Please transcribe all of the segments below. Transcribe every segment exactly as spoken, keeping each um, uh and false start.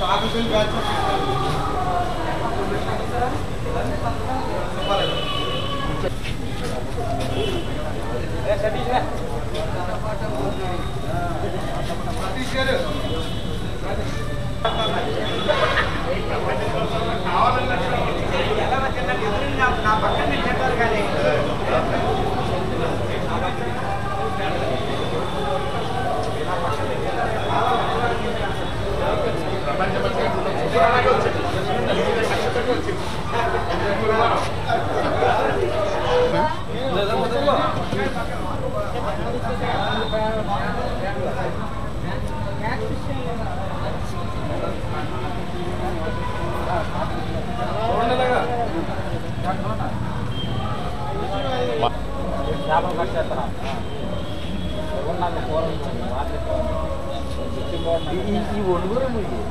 ఈ ఒడుగురు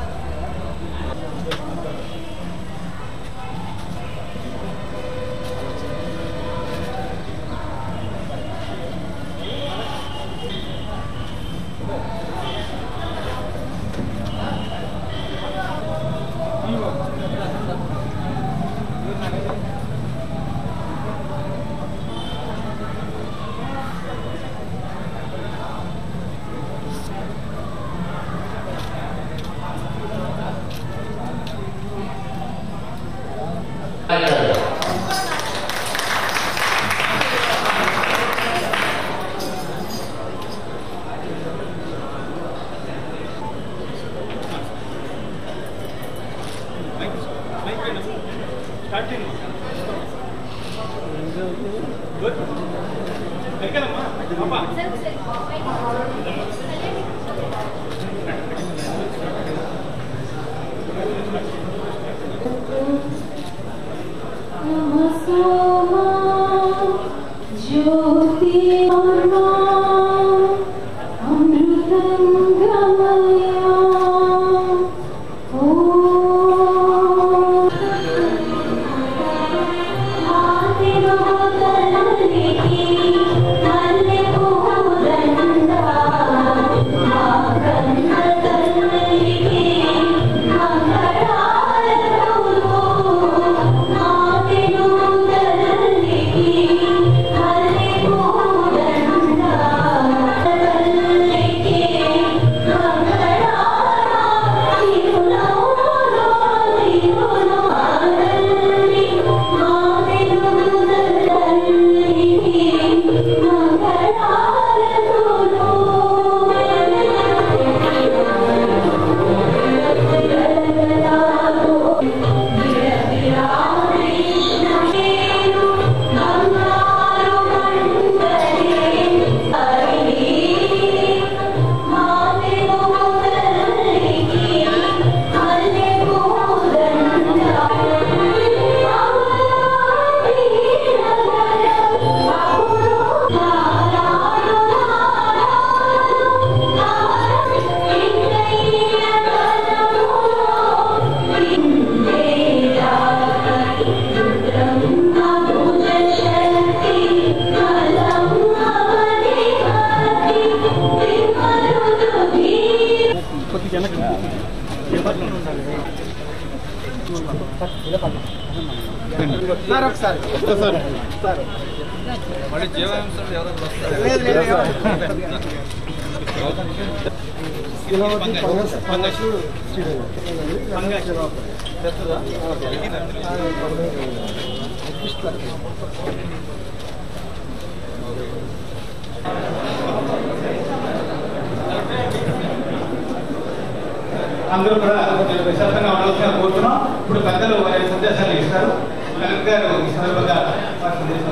అందరూ కూడా విశాలంగా ఉండవలసిన కోరుతున్నాం. ఇప్పుడు పెద్దలు వారి సందేశాలు ఇస్తారు. కలెక్టర్ గారు ఈ సందర్భంగా వారి సందేశం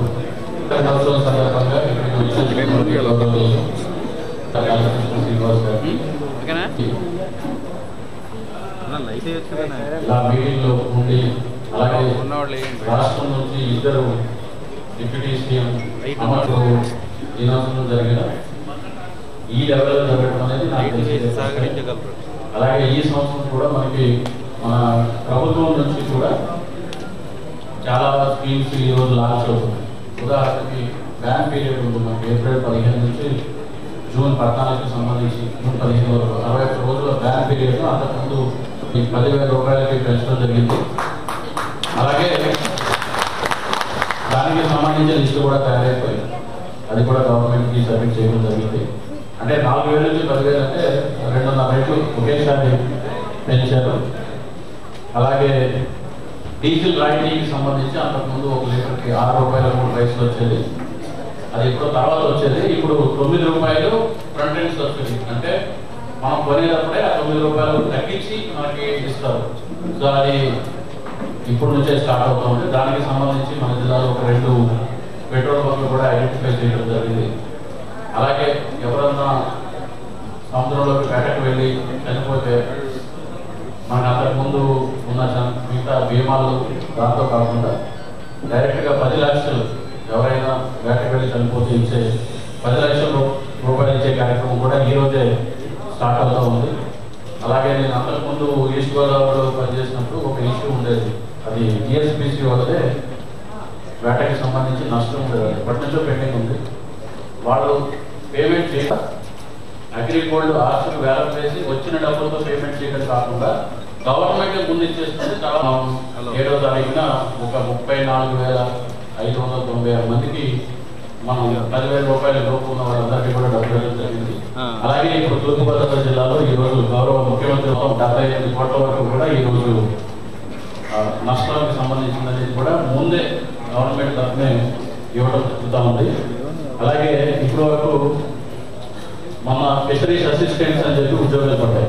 మీటింగ్లో ఉండి అలాగే రాష్ట్రం నుంచి ఇద్దరు డిప్యూటీ సీఎం అమలు దినోత్సవం జరిగిన ఈ లెవెల్లో జరగడం అనేది నాకు అలాగే ఈ సంవత్సరం కూడా మనకి మన ప్రభుత్వం నుంచి కూడా చాలా స్కీమ్స్ ఈరోజు లాంచ్ అవుతుంది. ఉదాహరణకి బ్యాన్ పీరియడ్ ఉంది మనకి ఏప్రిల్ పదిహేను నుంచి జూన్ పద్నాలుగుకి సంబంధించి జూన్ పదిహేను వరకు అరవై ఒక్క రోజుల బ్యాన్ పీరియడ్. అంతకుముందు పదివేల రూపాయలకి పెంచడం జరిగింది. అలాగే దానికి సంబంధించిన లిస్టు కూడా తయారైపోయింది. అది కూడా గవర్నమెంట్కి సబ్మిట్ చేయడం జరిగింది. అంటే నాలుగు వేల నుంచి పదివేలు అంటే రెండున్నర రేట్లు ఒకేసారి పెంచారు. అలాగే డీజిల్ రాయితీకి సంబంధించి అంతకుముందు ఒక లీటర్కి ఆరు రూపాయల మూడు పైసలు వచ్చేది. అది ఇప్పుడు తర్వాత వచ్చేది. ఇప్పుడు తొమ్మిది రూపాయలు ఫ్రంట్ ఎండ్ సబ్సిడీ, అంటే మనం కొనేటప్పుడే ఆ తొమ్మిది రూపాయలు తగ్గించి మనకి ఇస్తారు. సో అది ఇప్పుడు నుంచే స్టార్ట్ అవుతూ ఉంది. దానికి సంబంధించి మన జిల్లాలో ఒక రెండు పెట్రోల్ బంకులు కూడా ఐడెంటిఫై చేయడం జరిగింది. అలాగే ఎవరన్నా సముద్రంలోకి వేటకు వెళ్ళి చనిపోతే మనకు అంతకుముందు ఉన్న మిగతా బీమాలు దాంతో కాకుండా డైరెక్ట్గా పది లక్షలు ఎవరైనా వేటకు వెళ్ళి చనిపోతే ఇచ్చే పది లక్షల రూపాయలు ఇచ్చే కార్యక్రమం కూడా ఈరోజే స్టార్ట్ అవుతూ ఉంది. అలాగే నేను అంతకుముందు ఈస్ట్ గోదావరిలో పనిచేసినప్పుడు ఒక ఇష్యూ ఉండేది. అది జిఎస్పిసి వాళ్ళదే వేటకి సంబంధించి నష్టం ఉండేది. ఎప్పటి నుంచో పెండింగ్ ఉంది. వాళ్ళు పేమెంట్ చేయ అగ్రిగోల్డ్ ఆస్తులు వేలం వేసి వచ్చిన డబ్బులతో పేమెంట్ చేయడం కాకుండా గవర్నమెంట్ ముందు ఇచ్చేస్తుంది. చాలా ఏడో తారీఖున ఒక ముప్పై నాలుగు వేల ఐదు వందల తొంభై ఆరు మందికి మనం పదివేల రూపాయల లోపు ఉన్న వాళ్ళందరికీ కూడా డబ్బులు వేయడం జరిగింది. అలాగే ఇప్పుడు తూర్పుగోదావరి జిల్లాలో ఈ రోజు గౌరవ ముఖ్యమంత్రి డెబ్బై ఎనిమిది కోట్ల వరకు కూడా ఈ రోజు నష్టాలకు సంబంధించినది కూడా ముందే గవర్నమెంట్ తరఫునే ఇవ్వడం జరుగుతూ ఉంది. అలాగే ఇప్పటి వరకు మన ఫిషరీస్ అసిస్టెంట్స్ అని చెప్పి ఉద్యోగాలు పడ్డాయి.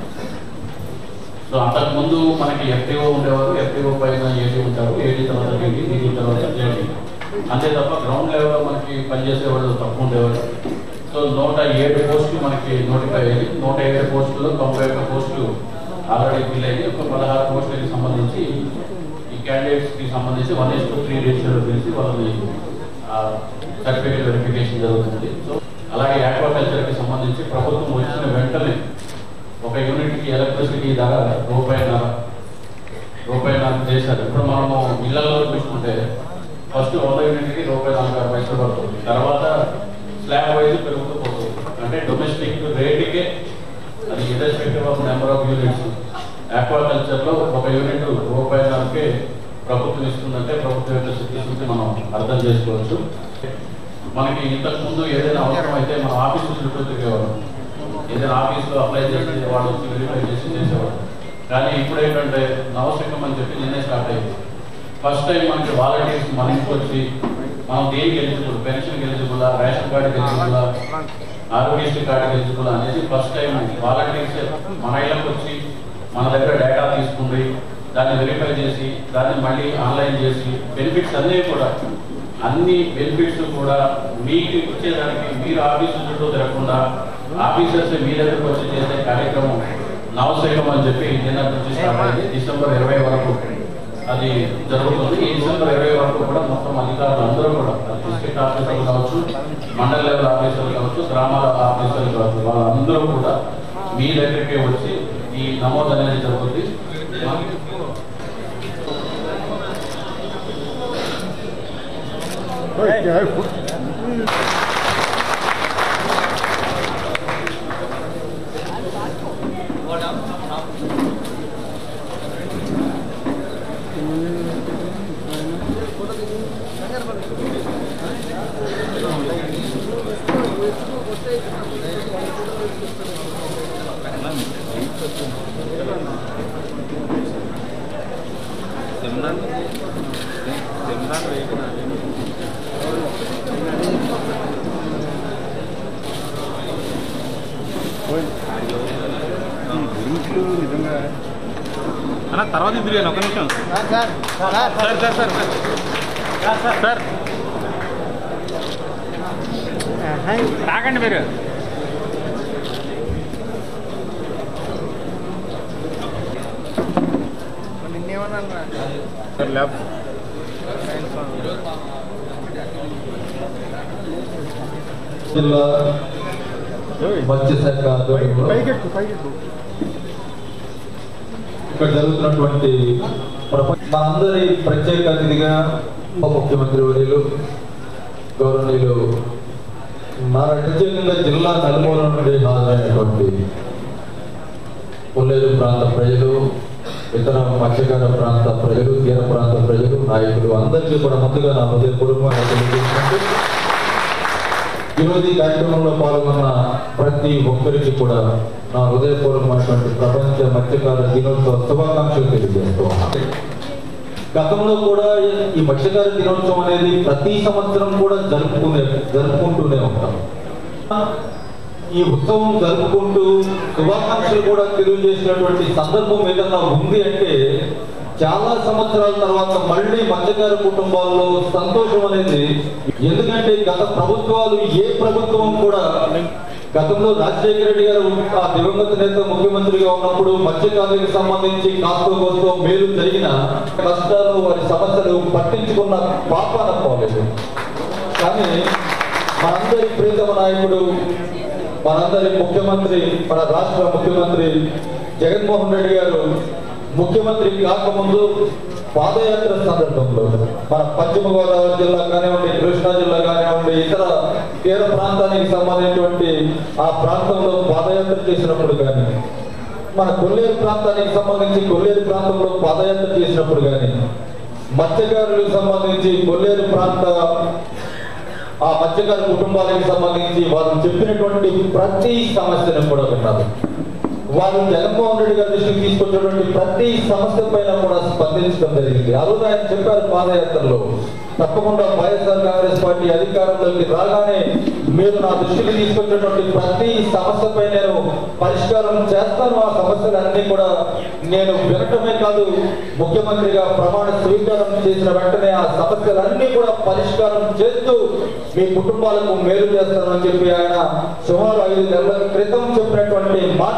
సో అంతకుముందు మనకి ఎఫ్టీఓ ఉండేవారు. ఎఫ్టీఓ పైన ఏడీ ఉంటారు. ఏడీ తర్వాత డీడీ, డీడీ తర్వాత జేడీ, అంతే తప్ప గ్రౌండ్ లెవెల్లో మనకి పనిచేసే వాళ్ళు తక్కువ ఉండేవారు. సో నూట ఏడు పోస్టులు మనకి నోటిఫై అయ్యి నూట ఏడు పోస్టుల్లో తొంభై ఒక్క పోస్టులు ఆల్రెడీ ఫిల్ అయ్యి ఒక పదహారు పోస్టులకి సంబంధించి ఈ క్యాండిడేట్స్కి సంబంధించి వన్ ఇస్ టు త్రీ రేషియోలో పిలిచి వాళ్ళని సర్టిఫికేట్ వెరిఫికేషన్ జరుగుతుంది. సో అలాగే ఆక్వాకల్చర్కి సంబంధించి ప్రభుత్వం వచ్చిన వెంటనే ఒక యూనిట్కి ఎలక్ట్రిసిటీ ధర రూపాయిన్నర రూపాయిన్నర చేశారు. ఇప్పుడు మనము ఇళ్లలో చూసుకుంటే ఫస్ట్ వంద యూనిట్కి రూపాయి నలభై ఆరు పైసలు పడుతుంది. తర్వాత స్లాబ్ వైజ్ పెరుగుతూ పోతుంది. అంటే డొమెస్టిక్ రేటుకే అది irrespective of number of units. ఆక్వాకల్చర్లో ఒక యూనిట్ రూపాయిన్నరకే ప్రభుత్వం ఇస్తుందంటే ప్రభుత్వం యొక్క సిచ్యువేషన్ మనం అర్థం చేసుకోవచ్చు. మనకి ఇంతకు ముందు ఏదైనా అవసరం అయితే మనం ఆఫీసు చుట్టూ తిరిగేవాళ్ళం. ఏదైనా ఆఫీస్లో అప్లై చేసి వాళ్ళు వచ్చి వెరిఫై చేసి చేసేవాళ్ళు. కానీ ఇప్పుడు ఏంటంటే నవశకం అని చెప్పి నిన్నే స్టార్ట్ అయింది. ఫస్ట్ టైం మనకి వాలంటీర్స్ మన ఇంటికి వచ్చి మనం దేనికి ఎలిజిబుల్, పెన్షన్కి ఎలిజిబుల్, రేషన్ కార్డుకి ఎలిజిబుల్, ఆరోగ్యశ్రీ కార్డుకి ఎలిజిబుల్ అనేది ఫస్ట్ టైం వాలంటీర్స్ మన ఇళ్ళకి వచ్చి మన దగ్గర డేటా తీసుకుంది, దాన్ని వెరిఫై చేసి దాన్ని మళ్ళీ ఆన్లైన్ చేసి బెనిఫిట్స్ అన్నీ కూడా అన్ని బెనిఫిట్స్ కూడా మీకు ఇచ్చేదానికి మీరు ఆఫీసు చుట్టూ తిరగకుండా ఆఫీసర్స్ మీ దగ్గరకు వచ్చి చేసే కార్యక్రమం నవశకం అని చెప్పి నిన్న నుంచి స్టార్ట్ అయింది. డిసెంబర్ ఇరవై వరకు అది జరుగుతుంది. ఈ డిసెంబర్ ఇరవై వరకు కూడా మొత్తం అధికారులు అందరూ కూడా డిస్ట్రిక్ట్ ఆఫీసర్లు కావచ్చు, మండల లెవెల్ ఆఫీసర్లు కావచ్చు, గ్రామాల ఆఫీసర్లు కావచ్చు, వాళ్ళందరూ కూడా మీ దగ్గరికి వచ్చి ఈ నమోదు అనేది జరుగుతుంది. అన్న తర్వాత ఇద్దరు ఒక నిమిషం sir sir sir sir sir sir రాకండి మీరు. జిల్లా మత్స్యశాఖ ఆధ్వర్యంలో ఇక్కడ జరుగుతున్నటువంటి మనందరి ప్రత్యేక అతిథిగా ఉప ముఖ్యమంత్రి వర్యులు గౌరవనీయులు మన ప్రత్యేకంగా జిల్లా నలుమూల నుండి హాజరైనటువంటి కొల్లేరు ప్రాంత ప్రజలు, ఇతర మత్స్యకార ప్రాంత ప్రజలు, తీర ప్రాంత ప్రజలు, నాయకులు అందరికీ కూడా ముందుగా నా హృదయపూర్వకంగా తెలియజేసుకుంటూ ఈరోజు ఈ కార్యక్రమంలో పాల్గొన్న ప్రతి ఒక్కరికి కూడా నా హృదయపూర్వకమైనటువంటి ప్రపంచ మత్స్యకార దినోత్సవ శుభాకాంక్షలు తెలియజేస్తూ గతంలో కూడా ఈ మత్స్యకార దినోత్సవం అనేది ప్రతి సంవత్సరం కూడా జరుపుకునే జరుపుకుంటూనే ఉంటాం. ఈ ఉత్సవం జరుపుకుంటూ శుభాకాంక్షలు కూడా తెలియజేసినటువంటి సందర్భం ఏదన్నా ఉంది అంటే చాలా సంవత్సరాల తర్వాత మళ్ళీ మత్స్యకార కుటుంబాల్లో సంతోషం అనేది, ఎందుకంటే గత ప్రభుత్వాలు ఏ ప్రభుత్వం కూడా గతంలో రాజశేఖర రెడ్డి గారు ఆ దివంగత నేత ముఖ్యమంత్రిగా ఉన్నప్పుడు మత్స్యకారులకు సంబంధించి కాస్తో కోస్తో మేలు జరిగిన కష్టాలు వారి సమస్యలు పట్టించుకున్న పాపాన పోలేదు. కానీ మనందరి ప్రియతమ నాయకుడు, మనందరి ముఖ్యమంత్రి, మన రాష్ట్ర ముఖ్యమంత్రి జగన్మోహన్ రెడ్డి గారు ముఖ్యమంత్రి కాకముందు పాదయాత్ర సందర్భంలో మన పశ్చిమ గోదావరి జిల్లా కానివ్వండి, కృష్ణా జిల్లా కానివ్వండి, ఇతర తీర ప్రాంతానికి సంబంధించినటువంటి ఆ ప్రాంతంలో పాదయాత్ర చేసినప్పుడు కానీ, మన కొల్లేరు ప్రాంతానికి సంబంధించి కొల్లేరు ప్రాంతంలో పాదయాత్ర చేసినప్పుడు కానీ, మత్స్యకారులకు సంబంధించి కొల్లేరు ప్రాంత ఆ మత్స్యకార కుటుంబాలకు సంబంధించి వారు చెప్పినటువంటి ప్రతి సమస్యను కూడా విన్నారు. వారు జగన్మోహన్ రెడ్డి గారి దృష్టికి తీసుకొచ్చినటువంటి ప్రతి సమస్య పైన కూడా స్పందించడం జరిగింది. ఆ రోజు ఆయన చెప్పారు పాదయాత్రలో, తప్పకుండా వైఎస్ఆర్ కాంగ్రెస్ పార్టీ అధికారంలోకి రాగానే మీరు నా దృష్టికి తీసుకొచ్చినటువంటి ప్రతి సమస్యపై నేను పరిష్కారం చేస్తాను. ఆ సమస్యలన్నీ కూడా నేను వినటమే కాదు, ముఖ్యమంత్రిగా ప్రమాణ స్వీకారం చేసిన వెంటనే ఆ సమస్యలన్నీ కూడా పరిష్కారం చేస్తూ మీ కుటుంబాలకు మేలు చేస్తానని చెప్పి ఆయన సుమారు ఐదు నెలల క్రితం చెప్పినటువంటి మాట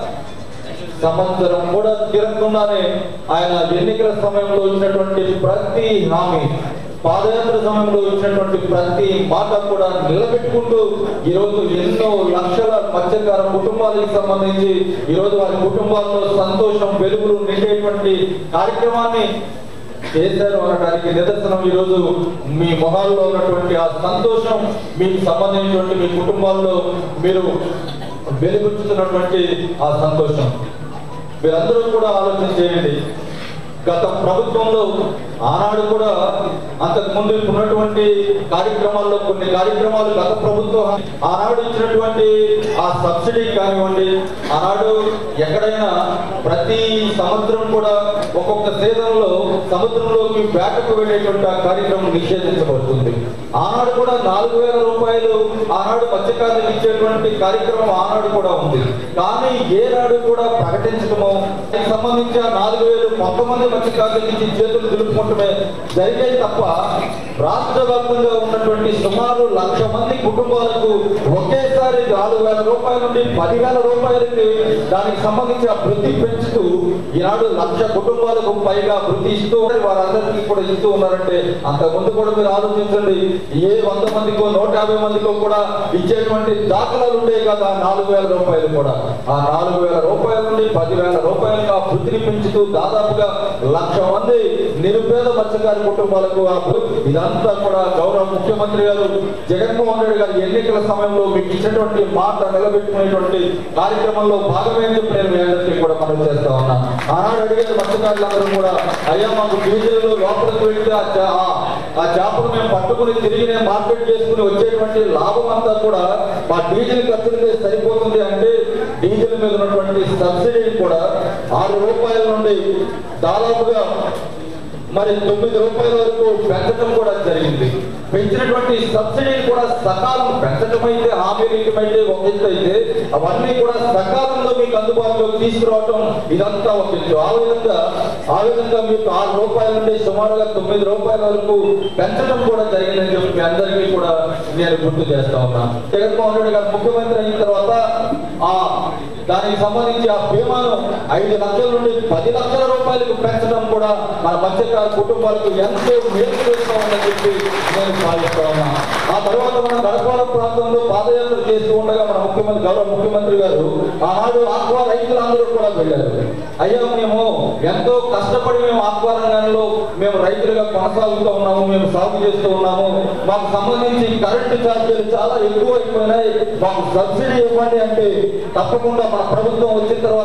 సంవత్సరం కూడా తిరగకుండానే ఆయన ఎన్నికల సమయంలో ఇచ్చినటువంటి ప్రతి హామీ, పాదయాత్ర సమయంలో ఇచ్చినటువంటి ప్రతి మాట కూడా నిలబెట్టుకుంటూ ఈరోజు ఎన్నో లక్షల మత్స్యకార కుటుంబాలకు సంబంధించి ఈరోజు వారి కుటుంబాల్లో సంతోషం వెలుగులు నిండేటువంటి కార్యక్రమాన్ని చేశారు అనడానికి నిదర్శనం ఈరోజు మీ మొహాల్లో ఉన్నటువంటి ఆ సంతోషం, మీకు సంబంధించినటువంటి మీ కుటుంబాల్లో మీరు వెలుగుతున్నటువంటి ఆ సంతోషం. మీరందరూ కూడా ఆలోచన చేయండి. గత ప్రభుత్వంలో ఆనాడు కూడా అంతకు ముందు ఉన్నటువంటి కార్యక్రమాల్లో కొన్ని కార్యక్రమాలు గత ప్రభుత్వం ఆనాడు ఇచ్చినటువంటి ఆ సబ్సిడీ కానివ్వండి, ఆనాడు ఎక్కడైనా ప్రతి సంవత్సరం కూడా ఒక్కొక్క సీజన్లో సముద్రంలోకి వేటకు వెళ్ళేటువంటి ఆ కార్యక్రమం నిషేధించబడుతుంది. ఆనాడు కూడా నాలుగు వేల రూపాయలు ఆనాడు మత్స్యకారులకు ఇచ్చేటువంటి కార్యక్రమం ఆనాడు కూడా ఉంది. కానీ ఏనాడు కూడా ప్రకటించడమో దానికి సంబంధించి ఆ నాలుగు వేలు కొంతమంది మత్స్యకారులకు ఇచ్చి చేతులు దులుపుకుంటమే జరిగాయి తప్ప రాష్ట్ర వ్యాప్తంగా ఉన్నటువంటి సుమారు లక్ష మంది కుటుంబాలకు ఒకేసారి నాలుగు వేల రూపాయల నుండి పదివేల రూపాయలకి దానికి సంబంధించి ఆ వృత్తి పెంచుతూ ఈనాడు లక్ష కుటుంబాలకు పైగా వృత్తి ఇస్తూ వారందరికీ కూడా ఇస్తూ ఉన్నారంటే అంతకుముందు కూడా మీరు ఆలోచించండి, ఏ వంద మందికో నూట యాభై మందికో కూడా ఇచ్చేటువంటి దాఖలాలు ఉండే కదా నాలుగు వేల రూపాయలు కూడా. ఆ నాలుగు వేల రూపాయల నుండి పదివేల రూపాయలకు ఆ వృత్తిని పెంచుతూ దాదాపుగా లక్ష మంది నిరుపేద మత్స్యకార కుటుంబాలకు ఆ ఇదంతా కూడా గౌరవ ముఖ్యమంత్రి గారు జగన్మోహన్ రెడ్డి గారు ఎన్నికల సమయంలో మీకు ఇచ్చినటువంటి మాట నిలబెట్టుకునేటువంటి కార్యక్రమంలో భాగమే చెప్పి నేను మీ అందరికీ కూడా మనం చేస్తా ఉన్నా. ఆనాడు అడిగిన మత్స్యకారులందరూ కూడా అయ్యా మాకు డీజిల్ లోపలికి వెళ్తే ఆ చేపలు మేము పట్టుకుని తిరిగి మార్కెట్ చేసుకుని వచ్చేటువంటి లాభం అంతా కూడా మా డీజిల్ ఖర్చులకే సరిపోతుంది అంటే డీజిల్ మీద ఉన్నటువంటి సబ్సిడీ కూడా ఆరు రూపాయల నుండి దాదాపుగా మరి తొమ్మిది రూపాయల వరకు పెంచడం కూడా జరిగింది. పెంచినటువంటి సబ్సిడీని కూడా సకాలం పెంచడం అయితే హామీలు ఇటువంటి ఒక ఎత్తు అయితే అవన్నీ కూడా సకాలంలో మీకు అందుబాటులోకి తీసుకురావటం ఇదంతా ఒక ఎత్తు. ఆ విధంగా ఆ విధంగా మీకు ఆరు రూపాయల నుండి సుమారుగా తొమ్మిది రూపాయల వరకు పెంచడం కూడా జరిగిందని చెప్పి మీ అందరికీ కూడా నేను గుర్తు చేస్తా ఉన్నా. జగన్మోహన్ రెడ్డి గారు ముఖ్యమంత్రి అయిన తర్వాత ఆ దానికి సంబంధించి ఆ బీమాను ఐదు లక్షల నుండి పది లక్షల రూపాయలకు పెంచడం కూడా మన మత్స్యకార కుటుంబాలకు ఎంతో మేలు చేస్తా ఉందని చెప్పి నేను భావిస్తా ఉన్నా. ఆ తర్వాత మన గడపాల ప్రాంతంలో పాదయాత్ర చేస్తూ ఉండగా మన ముఖ్యమంత్రి గౌరవ ముఖ్యమంత్రి గారు ఆనాడు ఆక్వా రైతులందరూ కూడా వెళ్ళారు. అయ్యా మేము ఎంతో కష్టపడి మేము ఆక్వా రంగంలో మేము రైతులుగా కొనసాగుతూ ఉన్నాము, మేము సాగు చేస్తూ ఉన్నాము, మాకు సంబంధించి కరెంటు ఛార్జీలు చాలా ఎక్కువ అయిపోయినాయి, మాకు సబ్సిడీ ఇవ్వండి అంటే తప్పకుండా మన ప్రభుత్వం వచ్చిన తర్వాత నేను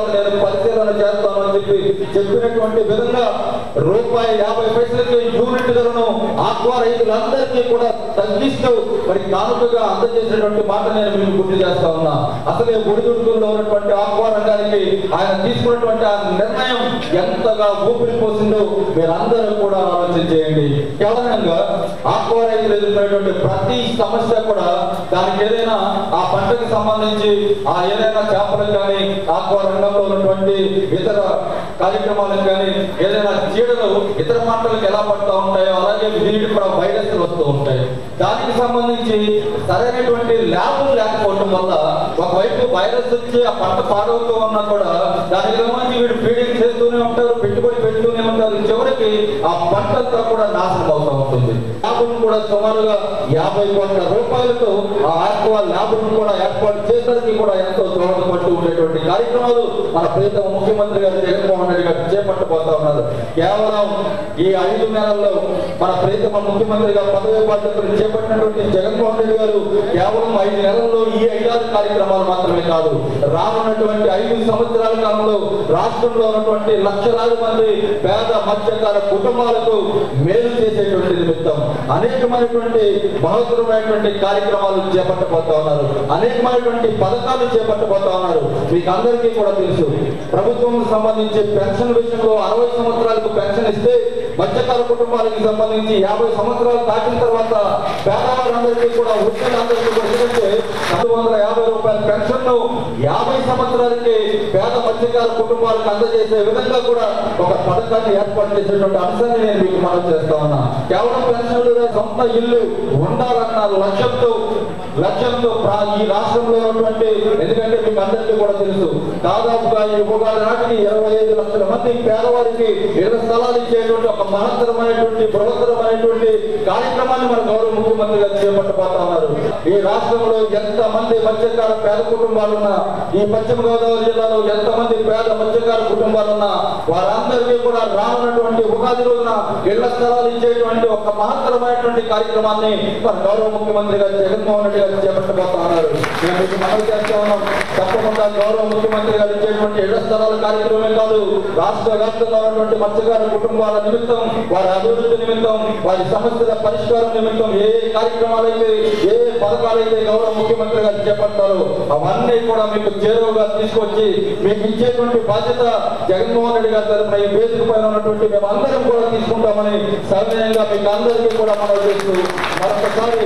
పరిశీలన చేస్తామని చెప్పి చెప్పినటువంటి విధంగా రూపాయి యాభై పైసలకి యూనిట్ ధరను ఆక్వా రైతులందరికీ కూడా తగ్గిస్తూ మరి కానుకగా అందజేసినటువంటి మాట నేను మీకు గుర్తు చేస్తా ఉన్నా. అసలే ఒడిదుడుకుల్లో ఉన్నటువంటి ఆక్వా రంగానికి ఆయన తీసుకున్నటువంటి ఆ నిర్ణయం ఎంతగా ఊపిరి పోసిందో మీరందరూ కూడా ఆలోచన చేయండి. కేవలంగా ఆక్వా రైతులు ఎదుర్కొనేటువంటి ప్రతి సమస్య కూడా దానికి ఏదైనా ఆ పంటకి సంబంధించి ఆ ఏదైనా చేపలకు కానీ ఆక్వా రంగంలో ఉన్నటువంటి ఇతర కార్యక్రమాలకు కానీ ఏదైనా చీడలు ఇతర పంటలకు ఎలా పడుతూ ఉంటాయో అలాగే దీనికి కూడా వైరస్లు వస్తూ ఉంటాయి. దానికి సంబంధించి సరైనటువంటి ల్యాబులు లేకపోవడం వల్ల ఒకవైపు వైరస్ వచ్చి ఆ పంట పాడవుతూ ఉన్నా కూడా దానికి సంబంధించి వీడు ఫీడింగ్ చేస్తూనే ఉంటారు, పెట్టుబడి పెడుతూనే ఉంటారు. చివరికి ఆ పంటంతా కూడా నాశనం అవుతూ ఉంటుంది. ల్యాబులు కూడా సుమారుగా యాభై కోట్ల రూపాయలతో ఆ ఆక్వా ల్యాబులను కూడా ఏర్పాటు చేసరికి కూడా ఎంతో దోహదపడుతూ ఉండేటువంటి కార్యక్రమాలు మన ప్రియతమ ముఖ్యమంత్రి గారు జగన్మోహన్ రెడ్డి గారు చేపట్టబోతా ఉన్నారు. కేవలం ఈ ఐదు నెలల్లో మన ప్రియతమ ముఖ్యమంత్రి గారు పదవి బాధ్యతలు చేపట్టినటువంటి జగన్మోహన్ రెడ్డి గారు కేవలం ఐదు నెలల్లో ఈ ఐదారు కార్యక్రమాలు మాత్రమే కాదు, రానున్నటువంటి ఐదు సంవత్సరాల కాలంలో రాష్ట్రంలో ఉన్నటువంటి లక్షలాది మంది పేద మత్స్యకార కుటుంబాలకు మేలు చేసేటువంటి నిమిత్తం అనేకమైనటువంటి మహత్తరమైనటువంటి కార్యక్రమాలు చేపట్టబోతా ఉన్నారు. అనేకమైనటువంటి పథకాలు చేపట్టబోతా ఉన్నారు. మీకు అందరికీ కూడా తెలుసు, ప్రభుత్వం సంబంధించి పెన్షన్ విషయంలో అరవై సంవత్సరాలకు పెన్షన్ ఇస్తే మత్స్యకార కుటుంబాలకు సంబంధించి యాభై సంవత్సరాలు దాటిన తర్వాత పేదవాళ్ళందరికీ కూడా వృద్ధులందరికీ కూడా ఎందుకంటే రెండు వందల యాభై రూపాయల పెన్షన్ ను యాభై సంవత్సరాలకి పేద మత్స్యకార కుటుంబాలకు అందజేసే విధంగా కూడా ఒక పథకాన్ని ఏర్పాటు చేసేటువంటి అంశాన్ని నేను మీకు మనం చేస్తా ఉన్నా. కేవలం పెన్షన్లు సొంత ఇల్లు ఉండాలన్న లక్ష్యంతో లక్ష్యంతో ఈ రాష్ట్రంలో ఉన్నటువంటి ఎందుకంటే మీకు అందరికీ కూడా తెలుసు దాదాపుగా ఈ ఉగాది నాటికి ఇరవై ఐదు లక్షల మంది పేదవారికి ఇళ్ల స్థలాలు ఇచ్చేటువంటి ఒక మహత్తరమైనటువంటి బృహత్తరమైనటువంటి కార్యక్రమాన్ని మన గౌరవ ముఖ్యమంత్రి గారు చేపట్టబోతా ఉన్నారు. ఈ రాష్ట్రంలో ఎంత మంది మత్స్యకార పేద కుటుంబాలున్నా, ఈ పశ్చిమ గోదావరి జిల్లాలో ఎంత మంది పేద మత్స్యకార కుటుంబాలున్నా వారందరికీ కూడా రానున్నటువంటి ఉగాది రోజున ఇళ్ల స్థలాలు ఇచ్చేటువంటి ఒక మహత్తరమైనటువంటి కార్యక్రమాన్ని మన గౌరవ ముఖ్యమంత్రి గారు జగన్మోహన్ రెడ్డి గారు చేపట్టబోతా ఉన్నారు. మేము మీకు మనవి చేస్తా ఉన్నాం, తప్పకుండా గౌరవ ముఖ్యమంత్రి గారు ఇచ్చేటువంటి ఇళ్ల స్థలాల కార్యక్రమమే కాదు, రాష్ట్ర వ్యాప్తంగా ఉన్నటువంటి మత్స్యకార కుటుంబాల నిమిత్తం, వారి అభివృద్ధి నిమిత్తం, వారి సమస్యల పరిష్కారం నిమిత్తం ఏ ఏ కార్యక్రమాలైతే ఏ పథకాలైతే గౌరవ ముఖ్యమంత్రి గారు చేపడతారో అవన్నీ కూడా మీకు చేరువగా తీసుకొచ్చి మీకు ఇచ్చేటువంటి బాధ్యత జగన్మోహన్ రెడ్డి గారి తరఫున ఈ వేదిక పైన ఉన్నటువంటి మేము అందరం కూడా తీసుకుంటామని సవినయంగా మీకు అందరికీ కూడా మనం చేస్తూ మరొకసారి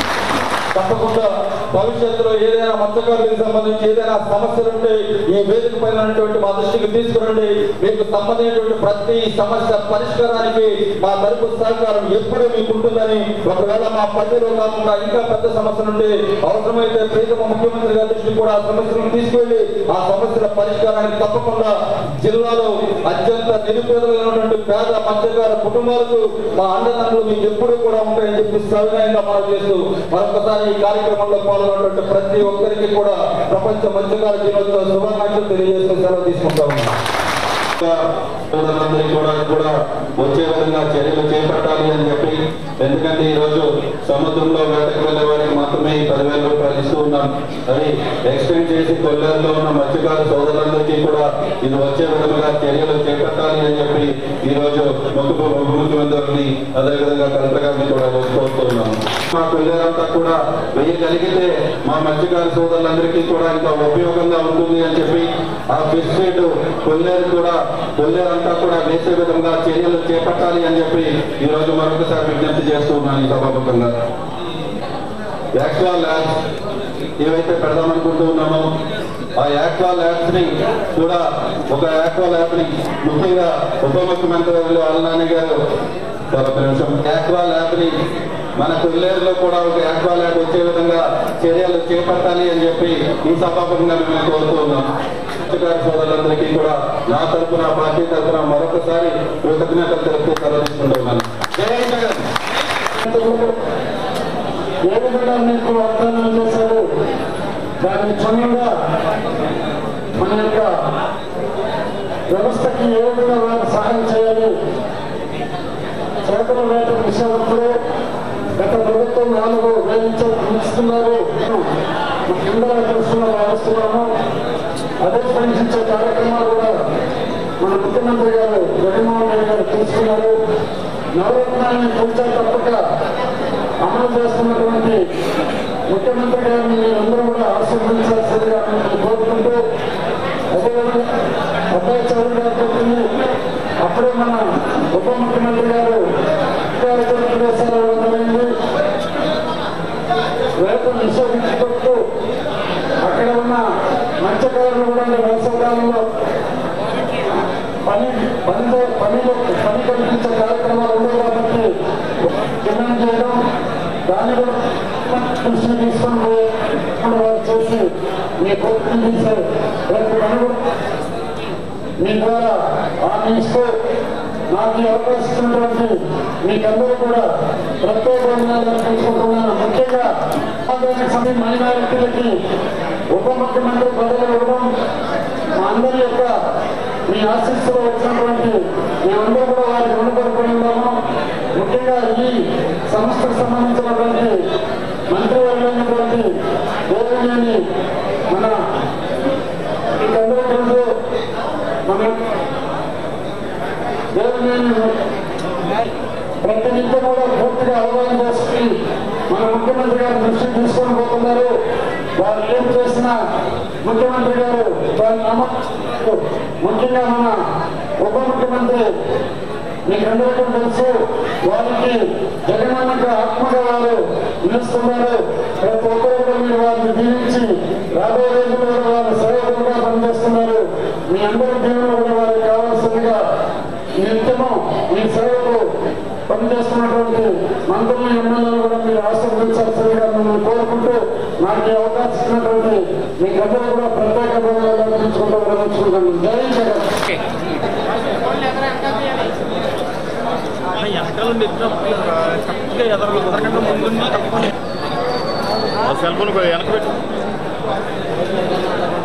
తప్పకుండా భవిష్యత్తులో ఏదైనా మత్స్యకారులకు సంబంధించి ఏదైనా సమస్యలు ఉంటే ఈ వేదిక పైన ఉన్నటువంటి మా దృష్టికి తీసుకురండి. మీకు సంబంధించినటువంటి ప్రతి సమస్య పరిష్కారానికి మా తరపు సహకారం ఎప్పుడూ మీకు ఉంటుందని, ఒకవేళ మా పరిధిలో కాకుండా ఇంకా పెద్ద సమస్యలు ఉంటే అవసరమైతే ప్రియతమ ముఖ్యమంత్రి గారి దృష్టికి కూడా ఆ సమస్యలను తీసుకెళ్లి ఆ సమస్యల పరిష్కారానికి తప్పకుండా జిల్లాలో అత్యంత నిరుపేదలుగా ఉన్నటువంటి పేద మత్స్యకార కుటుంబాలకు మా అండదండలు మీకు ఎప్పుడూ కూడా ఉంటాయని చెప్పి సవినయంగా మనం చేస్తూ మరొకసారి ఈ కార్యక్రమంలో పాల్గొన్నటువంటి ప్రతి ఒక్కరికి కూడా ప్రపంచ మత్స్యకార దినోత్సవ శుభాకాంక్షలు తెలియజేస్తూ సెలవు తీసుకుంటా ఉన్నాం. సోదరులందరికీ కూడా కూడా వచ్చే విధంగా చర్యలు చేపట్టాలి అని చెప్పి, ఎందుకంటే ఈ రోజు సముద్రంలో వేటకు వెళ్లే వారికి మాత్రమే ఈ పదివేల రూపాయలు ఇస్తూ ఉన్నాం. అది ఎక్స్టెండ్ చేసి కొల్లేరులో ఉన్న మత్స్యకార సోదరులందరికీ కూడా ఇది వచ్చే విధంగా చర్యలు చేపట్టాలి అని చెప్పి ఈ రోజు ముఖ్యమంత్రిని అదేవిధంగా కలెక్టర్ గారిని కూడా కోరుతున్నాము. మా కొల్లేరంతా కూడా వేయగలిగితే మా మత్స్యకార సోదరులందరికీ కూడా ఇంకా ఉపయోగంగా ఉంటుంది అని చెప్పి ఆ ఫిష్ రేటు కొల్లేరు కూడా కొల్లేరంతా కూడా వేసే విధంగా చర్యలు చేపట్టాలి అని చెప్పి ఈ రోజు మరొకసారి విజ్ఞప్తి చేస్తూ ఉన్నాను ఈ సభాముఖంగా. యాక్వా ల్యాబ్స్ ఏవైతే పెడదామనుకుంటూ ఉన్నామో ఆ యాక్వా ల్యాబ్స్ ని కూడా ఒక యాక్వా ల్యాబ్ ని ముఖ్యంగా ఉప ముఖ్యమంత్రి అల్లాని గారు ఒక నిమిషం యాక్వా ల్యాబ్ ని మన కొల్లేరులో కూడా ఒక యాక్వా ల్యాబ్ వచ్చే విధంగా చర్యలు చేపట్టాలి అని చెప్పి ఈ సభాముఖంగా మేము కోరుతూ ఉన్నాం. మత్స్యకార సోదరులందరికీ కూడా నా తరఫున పార్టీ తరఫున మరొకసారి కృతజ్ఞతలు తెలుపుతూ సెలవుకుంటున్నాను. జై జగన్. ఏ విధంగా మీకు వాగ్దానం చేశారు దాని క్షుణ్ణంగా మన యొక్క వ్యవస్థకి ఏ విధంగా వారు సహాయం చేయాలి. చేపల వేట విషయంలో గత ప్రభుత్వం నాలుగు వేయించుతున్నారు, కింద తెలుసుకున్న భావిస్తున్నాము. అదే స్పందించే కార్యక్రమాలు కూడా నవరత్నాన్ని కూర్చో తప్పక అమలు చేస్తున్నటువంటి ముఖ్యమంత్రి గారిని మీరందరూ కూడా ఆశీర్వదించాల్సిందిగా కోరుకుంటూ అదేవిధంగా అబ్బాయి చౌదరి గారు చెప్పింది అప్పుడే మన ఉప ముఖ్యమంత్రి గారు ప్రదేశాలు మొదలైంది రైతులు నిషేధించుకుంటూ అక్కడ ఉన్న మత్స్యకారులు కూడా వేసవకాలంలో పని పని పనిలో పని కల్పించే కార్యక్రమాలు ఉండవు కాబట్టి డిమాండ్ చేయడం దాని దృష్టి తీసుకొని వారు చేసి మీ కోరికలు తీశారు ప్రతి పని మీ ద్వారా హామీ ఇస్తూ నాకు ఈ అవకాశం ఇచ్చినటువంటి మీకందరూ కూడా ప్రత్యేక ధన్యవాదాలు తెలుసుకుంటున్నాను. ముఖ్యంగా సమయ మైనారిటీలకి ఉప ముఖ్యమంత్రి పదవి ఇవ్వడం మా అందరి యొక్క మీ ఆశీస్సులో వచ్చినటువంటి మేమందరూ కూడా వారికి రుణపడిపోయి ఉన్నాము. ముఖ్యంగా ఈ సంస్థకు సంబంధించినటువంటి మంత్రివర్గమైనటువంటి దేవినేని మన మీకందరూ తెలుసు మన దేవినేని ప్రతినిత్యం కూడా పూర్తిగా అవగాహన చేసుకుని మన ముఖ్యమంత్రి గారు దృష్టికి తీసుకొని పోతున్నారు. వారు ఏం చేసినా ముఖ్యమంత్రి గారు వారిని నమ్మకం ముఖ్యంగా మన ఉప ముఖ్యమంత్రి మీకందరికీ తెలుసు వారికి జగనన్నక ఆత్మగా వారు నిలుస్తున్నారు. ప్రతి ఒక్కరు కూడా మీరు వారిని దీవించి రాబోయే రోజుల్లో వారు సేవకులుగా పనిచేస్తున్నారు. మీ అందరి దీవులు కూడా వారికి కావాల్సిందిగా నిత్యము మీ సేవకు పనిచేస్తున్నటువంటి మంత్రులు ఎమ్మెల్యేలు కూడా మీరు ఆశీర్వదించాల్సిందిగా మిమ్మల్ని కోరుకుంటూ నాకు ఈ అవకాశం ఇచ్చినటువంటి మీకందరూ కూడా ప్రత్యేక ధన్యవాదాలు తెలుసుకుంటూ విరమించుకుంటాను. జై జగన్. వెనకాల చక్కగా ఎదరలు కుదరకుండా ముందు సెల్ ఫోన్ వెనక పెట్టు.